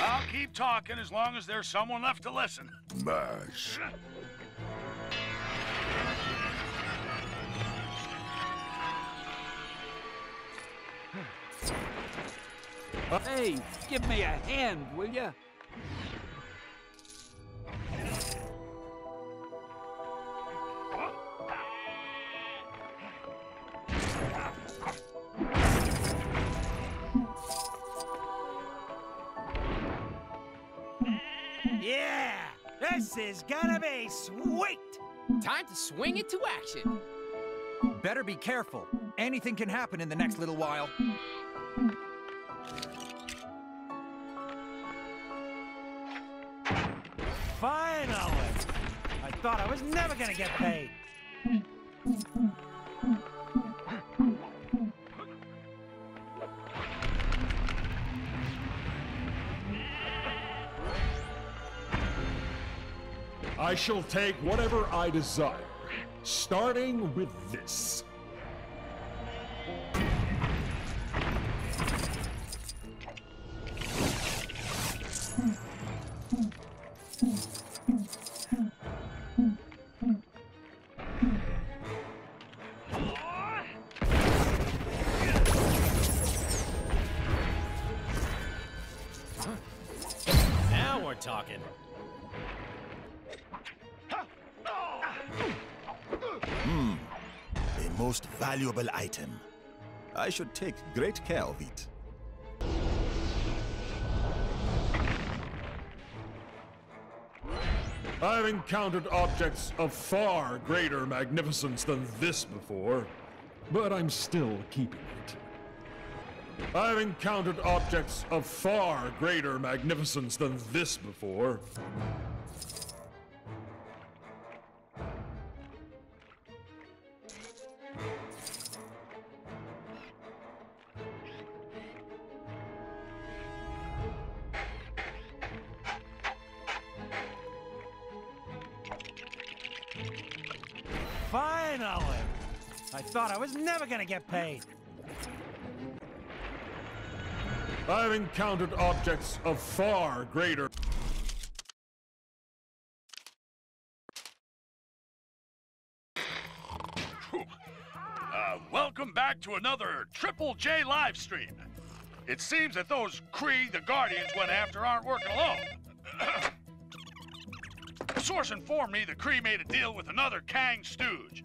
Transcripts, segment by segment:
I'll keep talking as long as there's someone left to listen. Mash. Hey, give me a hand, will ya? Yeah! This is gonna be sweet! Time to swing it to action. Better be careful. Anything can happen in the next little while. Finally! I thought I was never gonna get paid. I shall take whatever I desire, starting with this. Now we're talking. A most valuable item. I should take great care of it. I've encountered objects of far greater magnificence than this before, but I'm still keeping it. I've encountered objects of far greater magnificence than this before. Finally! I thought I was never gonna get paid. I've encountered objects of far greater... Welcome back to another Triple J live stream. It seems that those Kree, the Guardians, went after aren't working alone. A source informed me the Kree made a deal with another Kang stooge.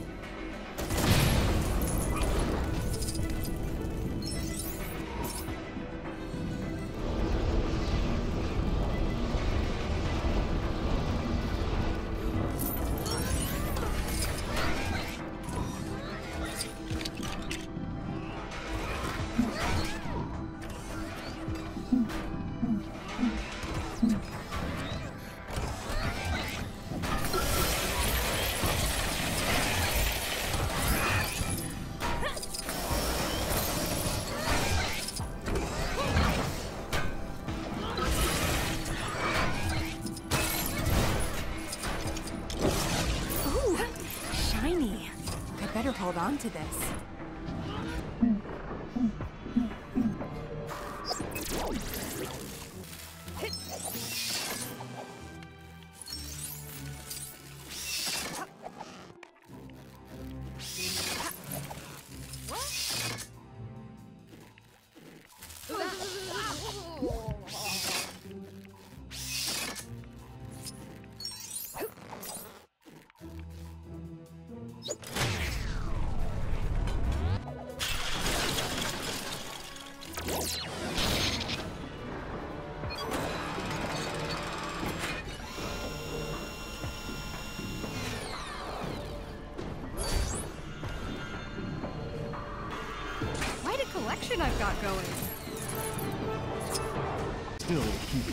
Better hold on to this. Quite a collection I've got going. Still keeping it.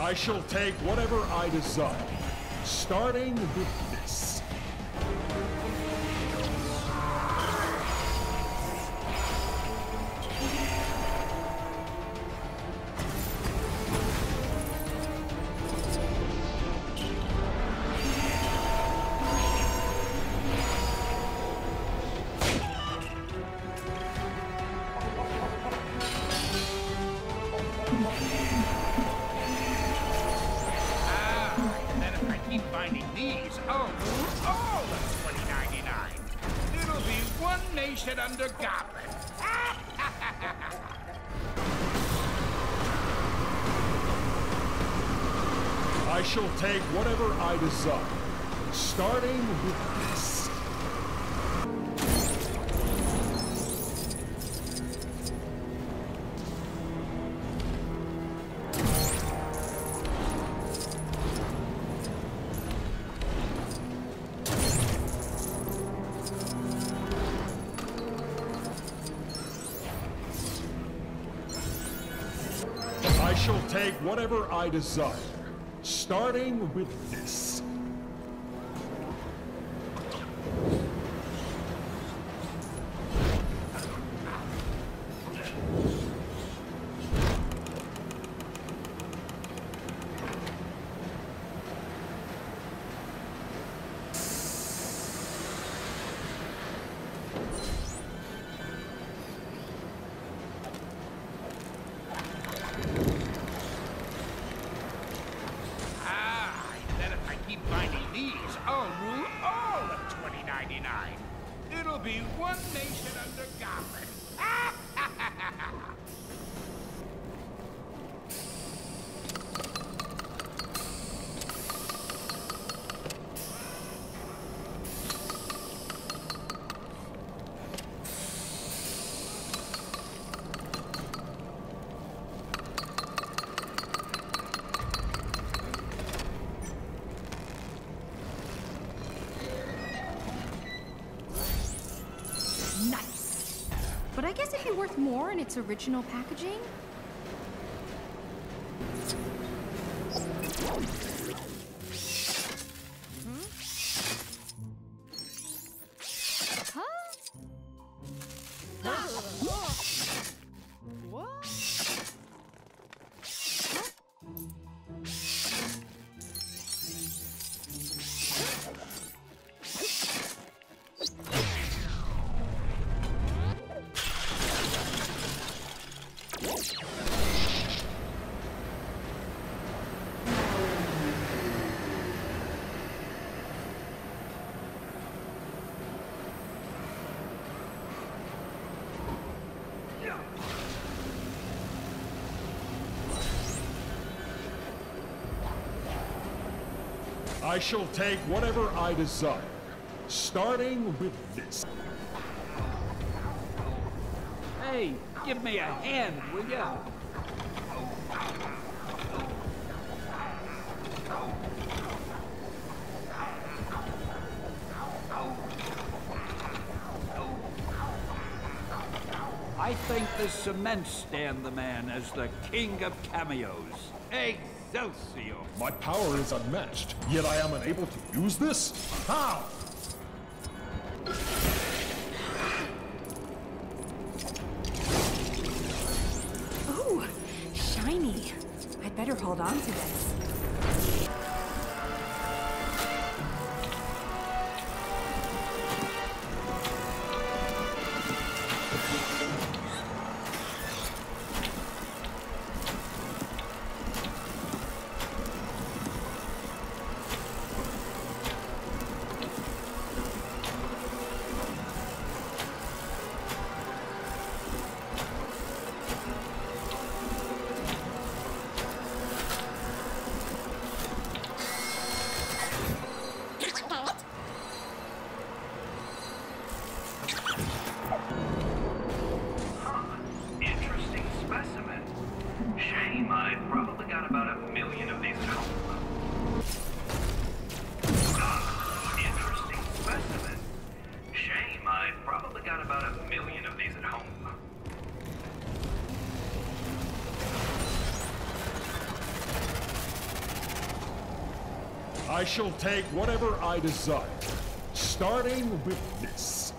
I shall take whatever I desire, starting with this. Under Goblin. I shall take whatever I desire, starting with this. I shall take whatever I desire, starting with this. It'll be one nation under Goblin. Nice. But I guess it'd be worth more in its original packaging. I shall take whatever I desire, starting with this. Hey, give me a hand, will ya? I think the cement stand the man as the king of cameos. Excelsior! My power is unmatched, yet I am unable to use this? How? Ooh, shiny. I'd better hold on to this. I shall take whatever I desire, starting with this.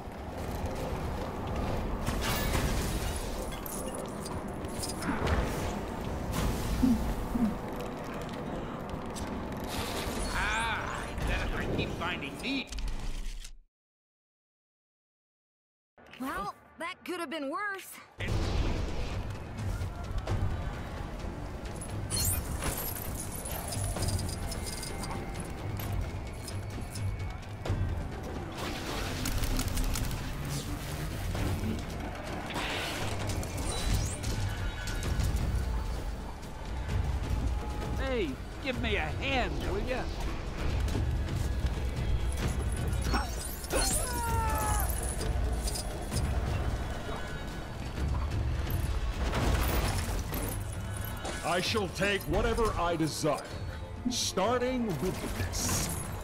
I keep finding meat. Well, that could have been worse. Hey, give me a hand, will ya? I shall take whatever I desire, starting with this.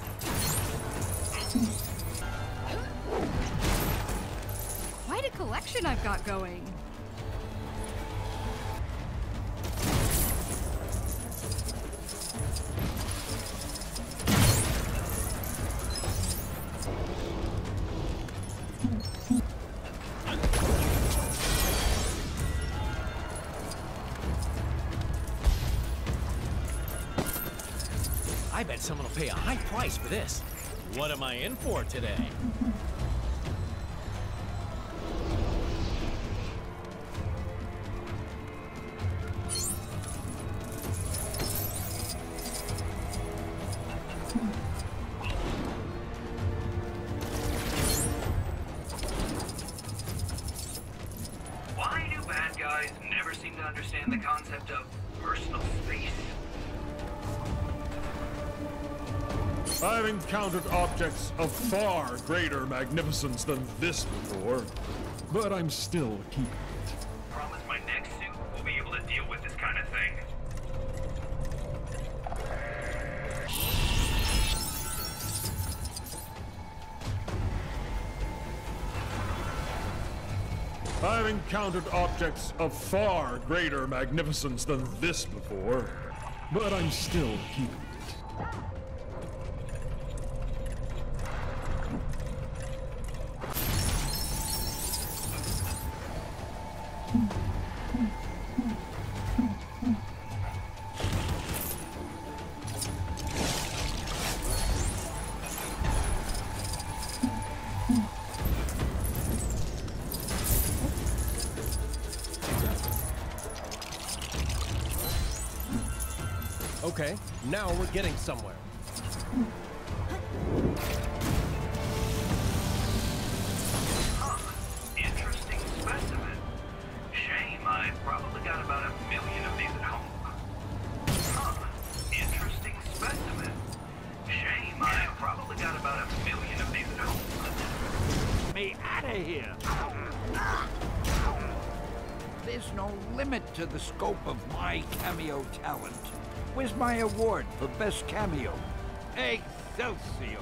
Quite a collection I've got going. I bet someone will pay a high price for this. What am I in for today? Why do bad guys never seem to understand the concept of personal space? I've encountered objects of far greater magnificence than this before, but I'm still keeping it. Promise my next suit will be able to deal with this kind of thing. I've encountered objects of far greater magnificence than this before, but I'm still keeping it. Okay, now we're getting somewhere. Interesting specimen. Shame, I've probably got about 1 million of these at home. Interesting specimen. Shame, I've probably got about 1 million of these at home. Me out of here. There's no limit to the scope of my cameo talent. Where's my award for best cameo? Excelsior!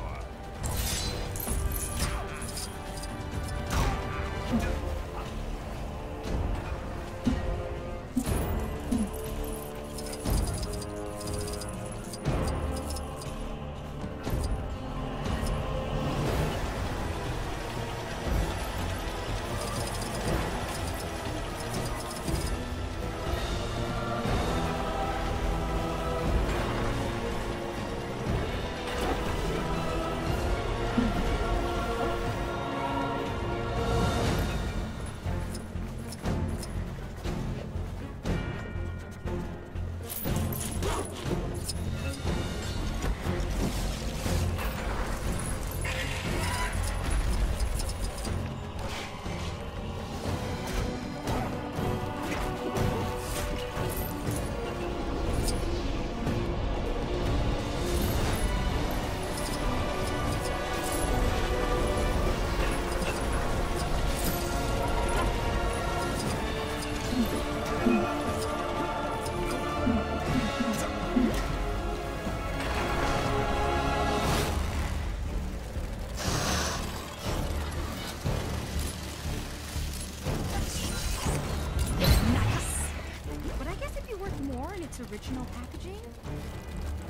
But I guess it'd be worth more in its original packaging.